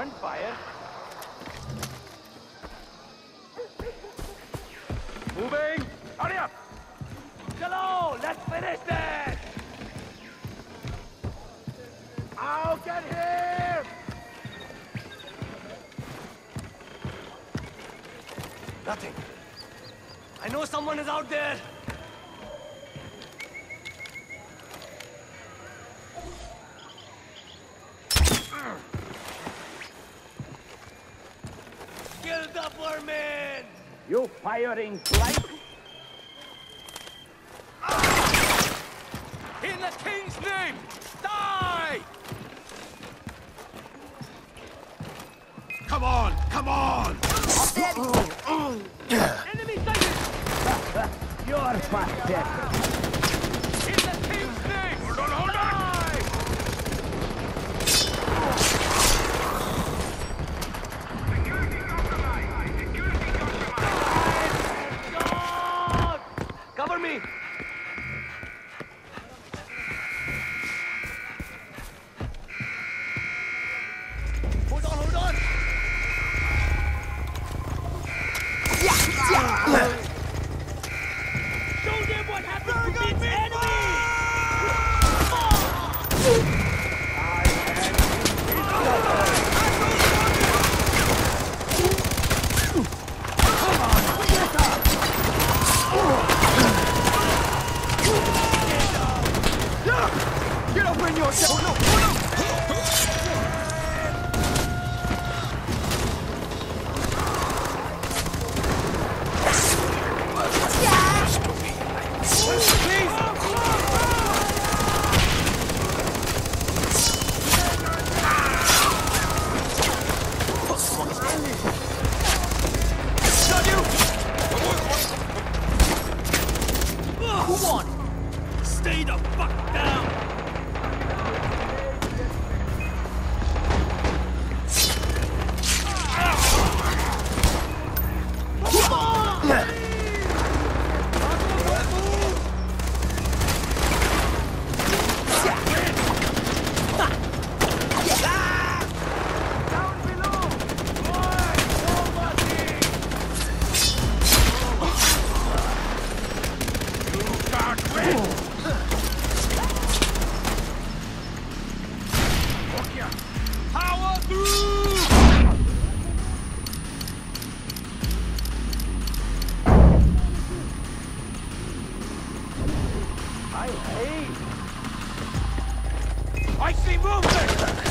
returned fire. Moving! Hurry up! Chalo! Let's finish this! I'll get him! Nothing. I know someone is out there. Kill the vermin! You firing flight? In the king's name, die! Come on! Come on! Enemy sighted! You're pathetic. In the king's name! Hold on, hold on! Cover me! Hold on, hold on! Show them what happens to its enemy! Get up in yourself! Oh, no! Who won? Stay the fuck down! Power through! I see movement!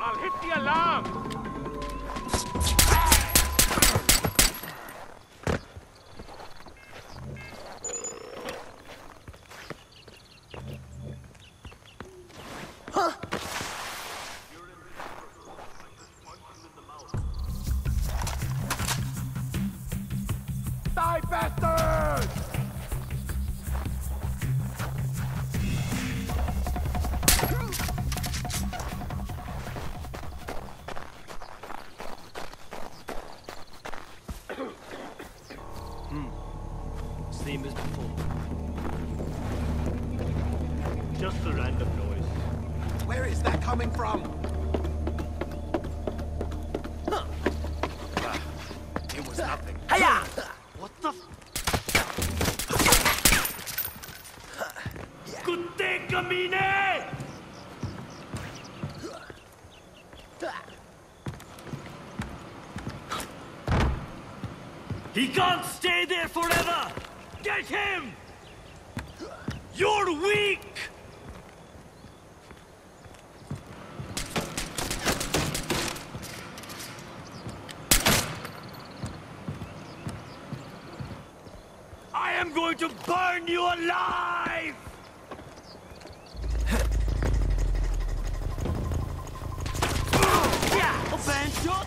I'll hit the alarm! Die, bastards! Same as before. Just a random noise. Where is that coming from? It was nothing. Hiya! What the f... Kutte kamine! He can't stay there forever! Get him! You're weak! I am going to burn you alive! Yeah! A band shot!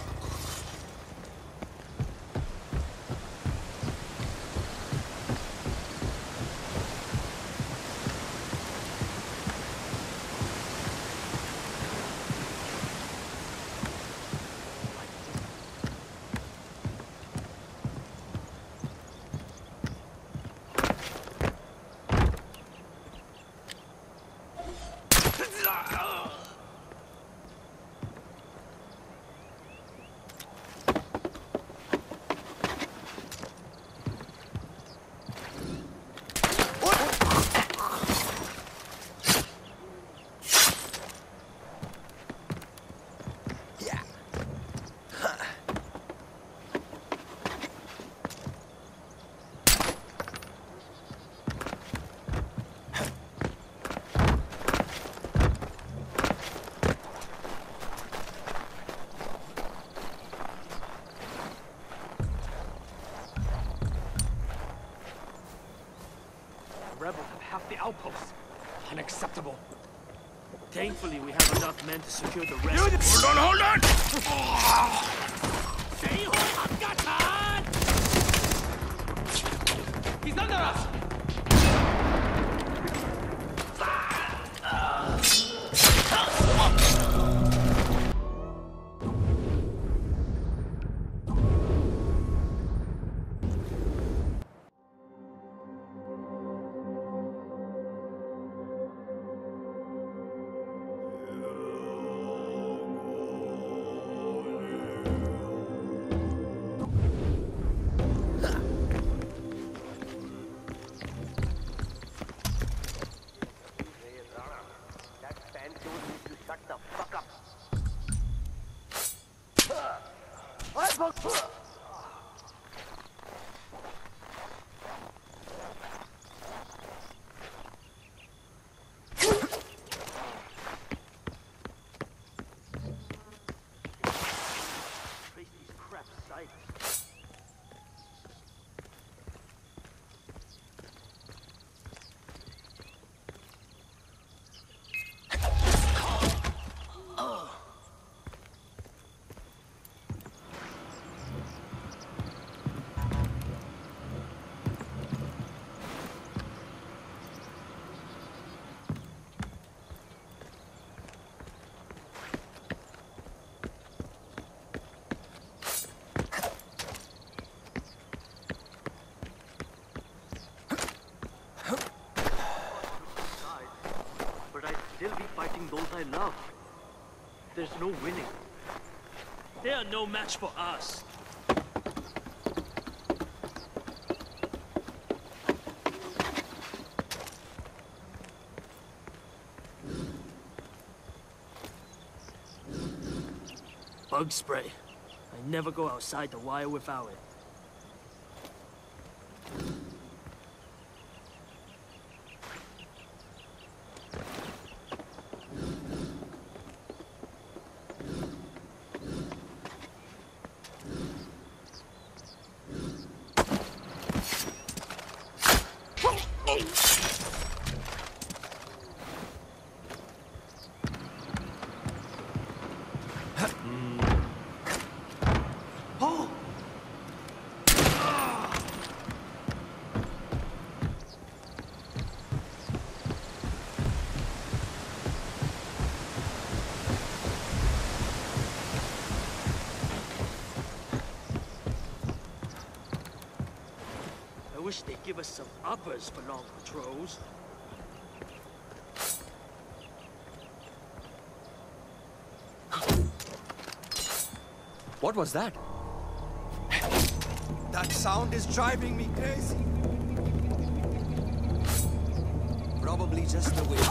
Rebels have half the outposts. Unacceptable. Thankfully, we have enough men to secure the rest. Hold on! He's under us! Those I love. There's no winning. They are no match for us. Bug spray. I never go outside the wire without it. Oh! I wish they'd give us some uppers for long patrols. What was that? That sound is driving me crazy. Probably just the wind.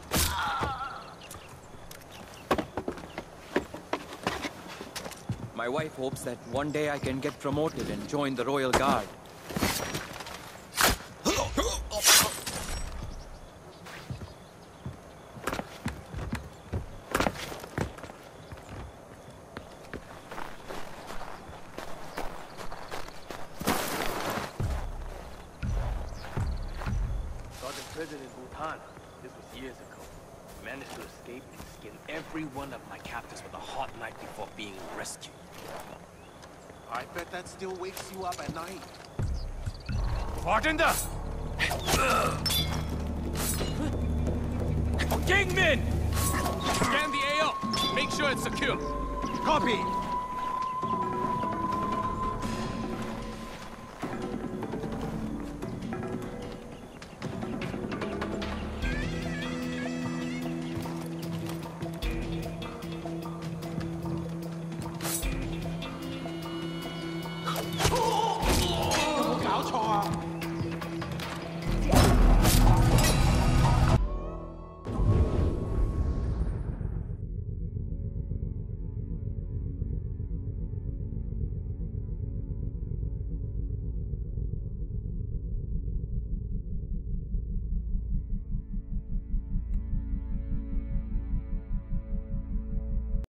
My wife hopes that one day I can get promoted and join the Royal Guard. Got in prison in Bhutan. This was years ago. Managed to escape and skin every one of my captors with a hot knife before being rescued. I bet that still wakes you up at night. Bartender! Gangmen! Scan the AO. Make sure it's secure. Copy!